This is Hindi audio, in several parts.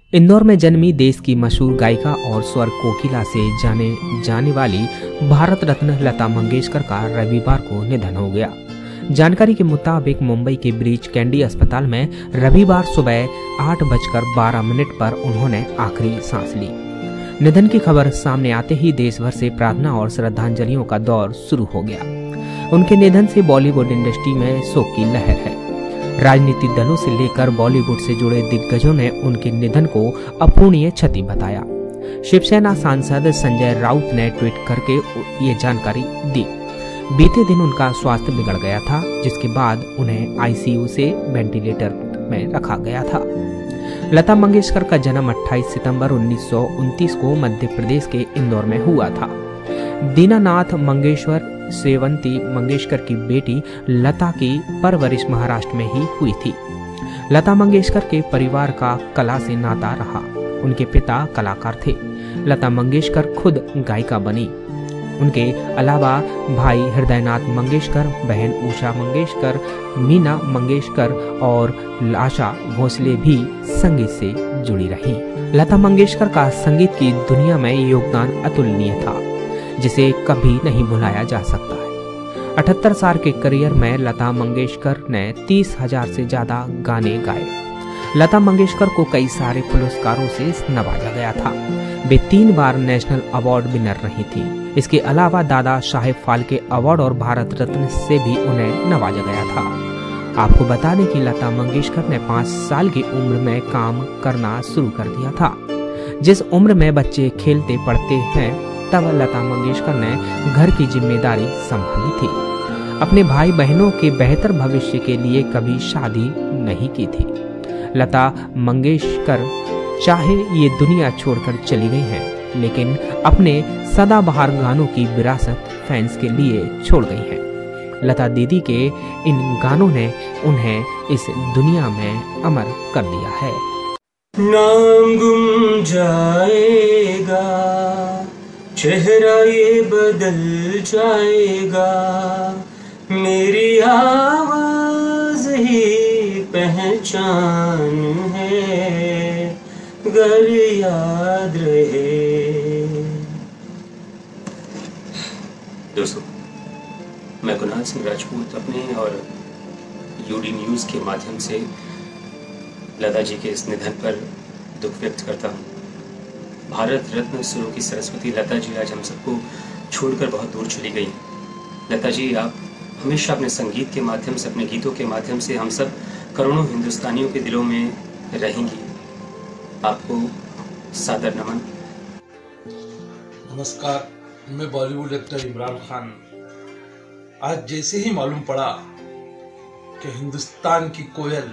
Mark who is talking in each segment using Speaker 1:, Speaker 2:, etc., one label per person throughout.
Speaker 1: इंदौर में जन्मी देश की मशहूर गायिका और स्वर कोकिला से जाने वाली भारत रत्न लता मंगेशकर का रविवार को निधन हो गया। जानकारी के मुताबिक मुंबई के ब्रीच कैंडी अस्पताल में रविवार सुबह 8:12 पर उन्होंने आखिरी सांस ली। निधन की खबर सामने आते ही देश भर से प्रार्थना और श्रद्धांजलियों का दौर शुरू हो गया। उनके निधन से बॉलीवुड इंडस्ट्री में शोक की लहर है। राजनीतिक दलों से लेकर बॉलीवुड से जुड़े दिग्गजों ने उनके निधन को अपूरणीय क्षति बताया। शिवसेना सांसद संजय राउत ने ट्वीट करके ये जानकारी दी। बीते दिन उनका स्वास्थ्य बिगड़ गया था, जिसके बाद उन्हें आईसीयू से वेंटिलेटर में रखा गया था। लता मंगेशकर का जन्म 28 सितंबर 1929 को मध्य प्रदेश के इंदौर में हुआ था। दीनानाथ मंगेशकर सेवंती मंगेशकर की बेटी लता की परवरिश महाराष्ट्र में ही हुई थी। लता मंगेशकर के परिवार का कला से नाता रहा। उनके पिता कलाकार थे। लता मंगेशकर खुद गायिका बनी। उनके अलावा भाई हृदयनाथ मंगेशकर, बहन उषा मंगेशकर, मीना मंगेशकर और आशा भोसले भी संगीत से जुड़ी रही। लता मंगेशकर का संगीत की दुनिया में योगदान अतुलनीय था, जिसे कभी नहीं भुलाया जा सकता है। 78 साल के करियर में लता मंगेशकर ने 30,000 से ज्यादा गाने गाए। लता मंगेशकर को कई सारे पुरस्कारों से नवाजा गया था। वे 3 बार नेशनल अवार्ड विनर रही थी। इसके अलावा दादा साहेब फाल्के अवार्ड और भारत रत्न से भी उन्हें नवाजा गया था। आपको बता दें कि लता मंगेशकर ने 5 साल की उम्र में काम करना शुरू कर दिया था। जिस उम्र में बच्चे खेलते पढ़ते हैं, तब लता मंगेशकर ने घर की जिम्मेदारी संभाली थी। अपने भाई बहनों के बेहतर भविष्य के लिए कभी शादी नहीं की थी। लता मंगेशकर चाहे ये दुनिया छोड़कर चली गई हैं, लेकिन अपने सदाबहार गानों की विरासत फैंस के लिए छोड़ गई हैं। लता दीदी के इन गानों ने उन्हें इस दुनिया में अमर कर दिया है।
Speaker 2: नाम गुम जाएगा, चेहरा ये बदल जाएगा, मेरी आवाज ही पहचान है, गर याद रहे।
Speaker 3: दोस्तों, मैं कुणाल सिंह राजपूत अपने और यूडी न्यूज़ के माध्यम से लता जी के इस निधन पर दुख व्यक्त करता हूँ। भारत रत्न सुरों की सरस्वती लता जी आज हम सबको छोड़कर बहुत दूर चली गई। लता जी, आप हमेशा अपने संगीत के माध्यम से, अपने गीतों के माध्यम से हम सब करोड़ों हिंदुस्तानियों के दिलों में रहेंगी। आपको सादर नमन।
Speaker 4: नमस्कार, मैं बॉलीवुड एक्टर इमरान खान। आज जैसे ही मालूम पड़ा कि हिंदुस्तान की कोयल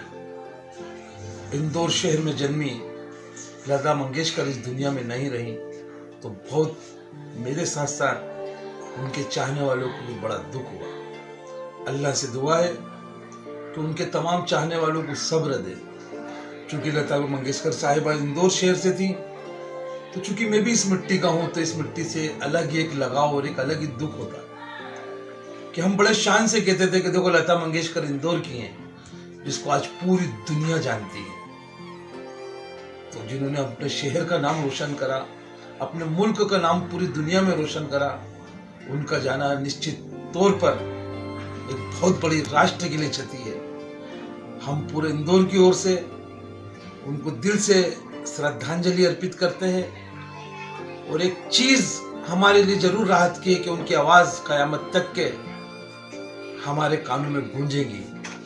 Speaker 4: इंदौर शहर में जन्मी लता मंगेशकर इस दुनिया में नहीं रही, तो बहुत मेरे साथ साथ उनके चाहने वालों को भी बड़ा दुख हुआ। अल्लाह से दुआ है कि उनके तमाम चाहने वालों को सब्र दे। चूंकि लता मंगेशकर साहिबा इंदौर शहर से थी, तो चूंकि मैं भी इस मिट्टी का हूं, तो इस मिट्टी से अलग ही एक लगाव और एक अलग ही दुख होता कि हम बड़े शान से कहते थे कि देखो लता मंगेशकर इंदौर की हैं, जिसको आज पूरी दुनिया जानती है। तो जिन्होंने अपने शहर का नाम रोशन करा, अपने मुल्क का नाम पूरी दुनिया में रोशन करा, उनका जाना निश्चित तौर पर एक बहुत बड़ी राष्ट्र के लिए क्षति है। हम पूरे इंदौर की ओर से उनको दिल से श्रद्धांजलि अर्पित करते हैं। और एक चीज हमारे लिए जरूर राहत की है कि उनकी आवाज कयामत तक के हमारे कानों में गूंजेगी।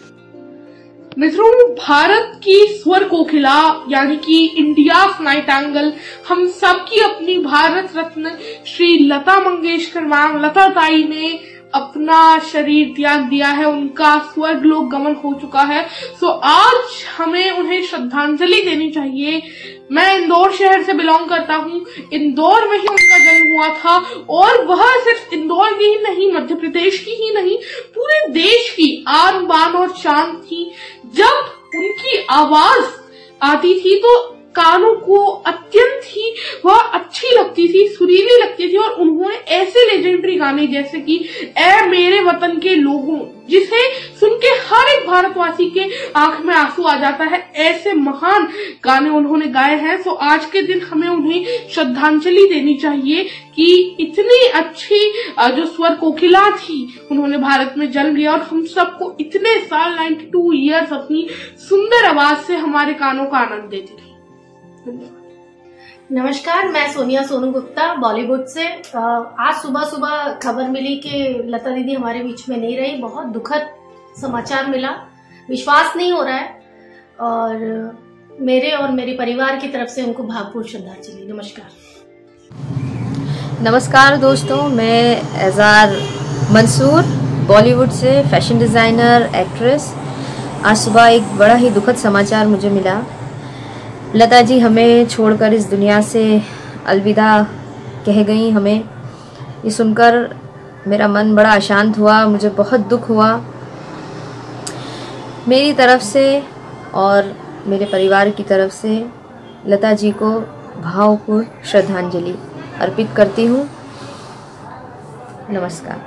Speaker 5: मित्रों, भारत की स्वर कोकिला यानी कि इंडियाज नाइटिंगेल, हम सब की अपनी भारत रत्न श्री लता मंगेशकर मैम, लता ताई ने अपना शरीर त्याग दिया है। उनका स्वर्ग लोक गमन हो चुका है। सो आज हमें उन्हें श्रद्धांजलि देनी चाहिए। मैं इंदौर शहर से बिलोंग करता हूँ। इंदौर में ही उनका जन्म हुआ था, और वह सिर्फ इंदौर की ही नहीं, मध्य प्रदेश की ही नहीं, पूरे देश की आन बान और शान थी। जब उनकी आवाज आती थी तो कानों को अत्यंत ही वह अच्छी लगती थी, सुरीली लगती थी। और उन्होंने ऐसे लेजेंडरी गाने जैसे कि ए मेरे वतन के लोगों, जिसे सुन के हर एक भारतवासी के आंख में आंसू आ जाता है। ऐसे महान गाने उन्होंने गाए हैं। तो आज के दिन हमें उन्हें श्रद्धांजलि देनी चाहिए कि इतनी अच्छी जो स्वर कोकिला थी उन्होंने भारत में जन्म लिया और हम सबको इतने साल 92 ईयर्स अपनी सुंदर आवाज से हमारे कानों का आनंद देती थी।
Speaker 6: नमस्कार, मैं सोनिया सोनू गुप्ता बॉलीवुड से। आज सुबह खबर मिली कि लता दीदी हमारे बीच में नहीं रही। बहुत दुखद समाचार मिला, विश्वास नहीं हो रहा है और मेरे और मेरे परिवार की तरफ से उनको भावपूर्ण श्रद्धांजलि।
Speaker 7: नमस्कार दोस्तों, मैं एजार मंसूर बॉलीवुड से फैशन डिज़ाइनर, एक्ट्रेस। आज सुबह एक बड़ा ही दुखद समाचार मुझे मिला। लता जी हमें छोड़कर इस दुनिया से अलविदा कह गई। हमें ये सुनकर मेरा मन बड़ा अशांत हुआ, मुझे बहुत दुख हुआ। मेरी तरफ से और मेरे परिवार की तरफ से लता जी को भावपूर्ण श्रद्धांजलि अर्पित करती हूँ। नमस्कार।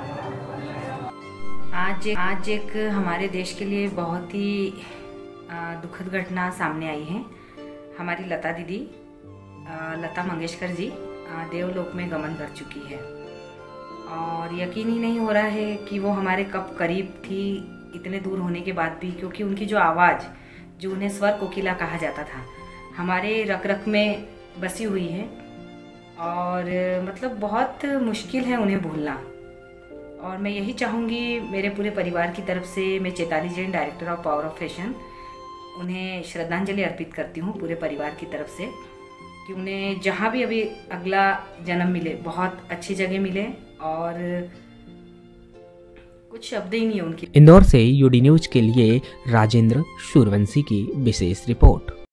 Speaker 8: आज एक हमारे देश के लिए बहुत ही दुखद घटना सामने आई है। हमारी लता दीदी लता मंगेशकर जी देवलोक में गमन कर चुकी है और यकीन ही नहीं हो रहा है कि वो हमारे कब करीब थी इतने दूर होने के बाद भी, क्योंकि उनकी जो आवाज़, जो उन्हें स्वर कोकिला कहा जाता था, हमारे रग रग में बसी हुई है और मतलब बहुत मुश्किल है उन्हें भूलना। और मैं यही चाहूँगी मेरे पूरे परिवार की तरफ से, मैं Chaitali Jain, director of Power of Fashion, उन्हें श्रद्धांजलि अर्पित करती हूँ पूरे परिवार की तरफ से कि उन्हें जहाँ भी अभी अगला जन्म मिले, बहुत अच्छी जगह मिले और कुछ शब्द ही नहीं है उनकी।
Speaker 1: इंदौर से यूडी न्यूज के लिए राजेंद्र सूर्यवंशी की विशेष रिपोर्ट।